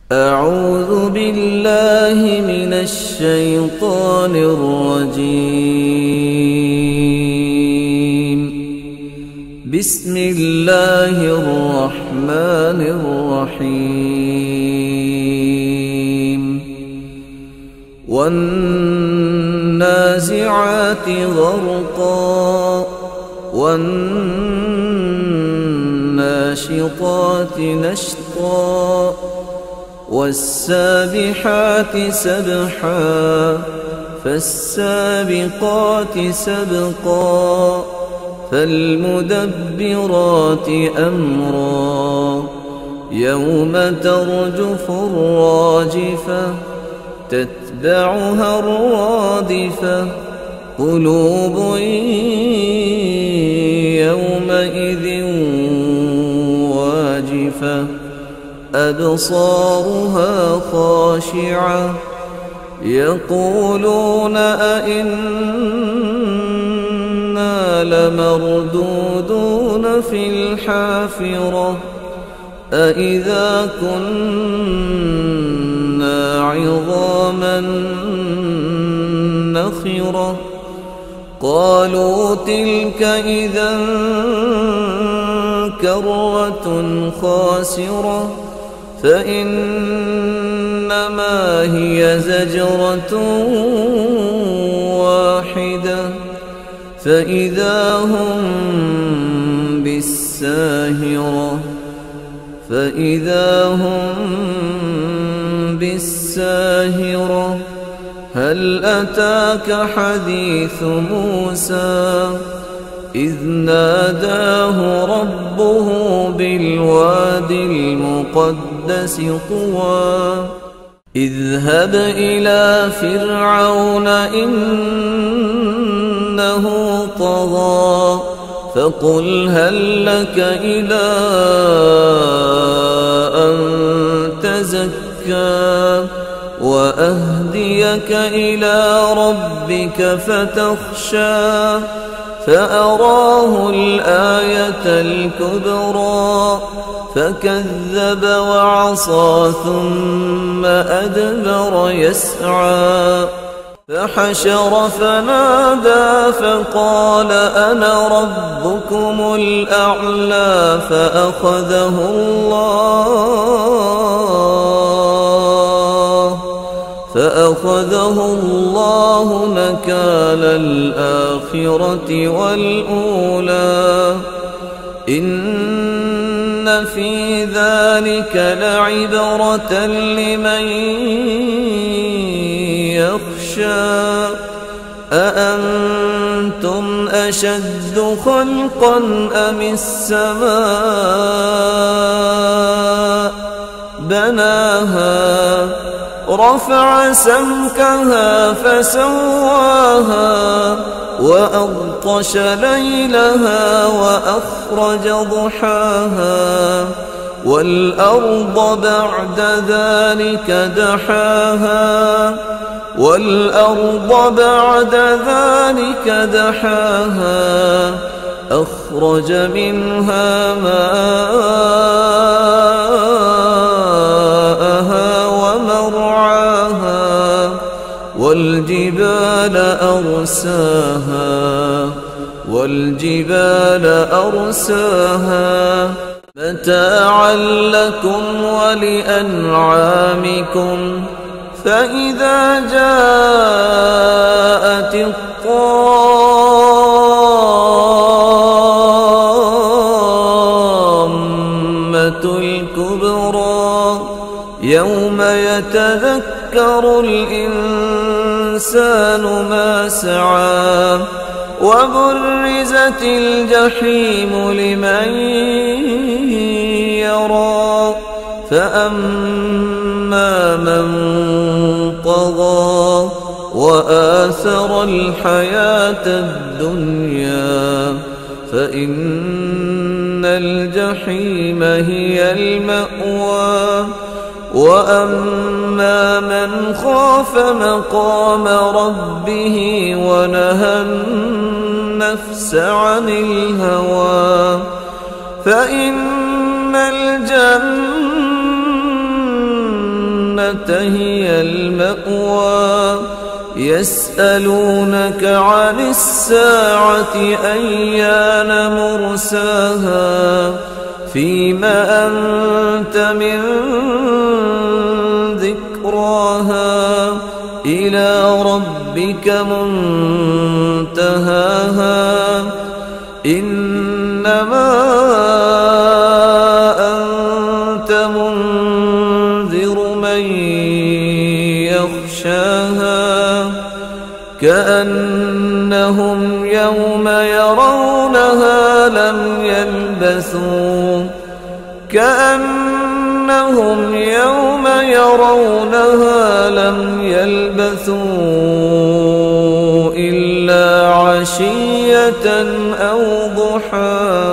أعوذ بالله من الشيطان الرجيم. بسم الله الرحمن الرحيم. والنازعات غرقا والناشطات نشطا والسابحات سبحا فالسابقات سبقا فالمدبرات أمرا يوم ترجف الراجفة تتبعها الرادفة قلوب يومئذ واجفة أبصارها خاشعة يقولون أئنا لمردودون في الحافرة أئذا كنا عظاما نخرة قالوا تلك إذا كرة خاسرة فإنما هي زجرة واحدة فإذا هم بالساهرة هل أتاك حديث موسى إذ ناداه ربه بالواد المقدس طوى اذهب إلى فرعون إنه طغى فقل هل لك إلى أن تزكى وأهديك إلى ربك فتخشى فأراه الآية الكبرى فكذب وعصى ثم أدبر يسعى فحشر فنادى فقال أنا ربكم الأعلى فأخذه الله نكال الآخرة والأولى إن في ذلك لعبرة لمن يخشى أأنتم أشد خلقا أم السماء بناها رفع سمكها فسواها وأغطش ليلها وأخرج دحاها والأرض بعد ذلك دحاها أخرج منها ماءها ومرعاها والجبال أرساها متاعا لكم ولأنعامكم فإذا جاءت الطامة الكبرى يوم يتذكر الإنسان ما سعى وبرزت الجحيم لمن يرى فأما من طغى وآثر الحياة الدنيا فإن الجحيم هي المأوى وأما من خاف مقام ربه ونهى النفس عن الهوى فإن الجنة هي المأوى يسألونك عن الساعة أيان مرساها فيم أنت من ذكراها إلى ربك منتهاها إنما أنت منذر من يخشاها كأنهم يوم يرونها لم يلبثوا إلا عشية أو ضحاها.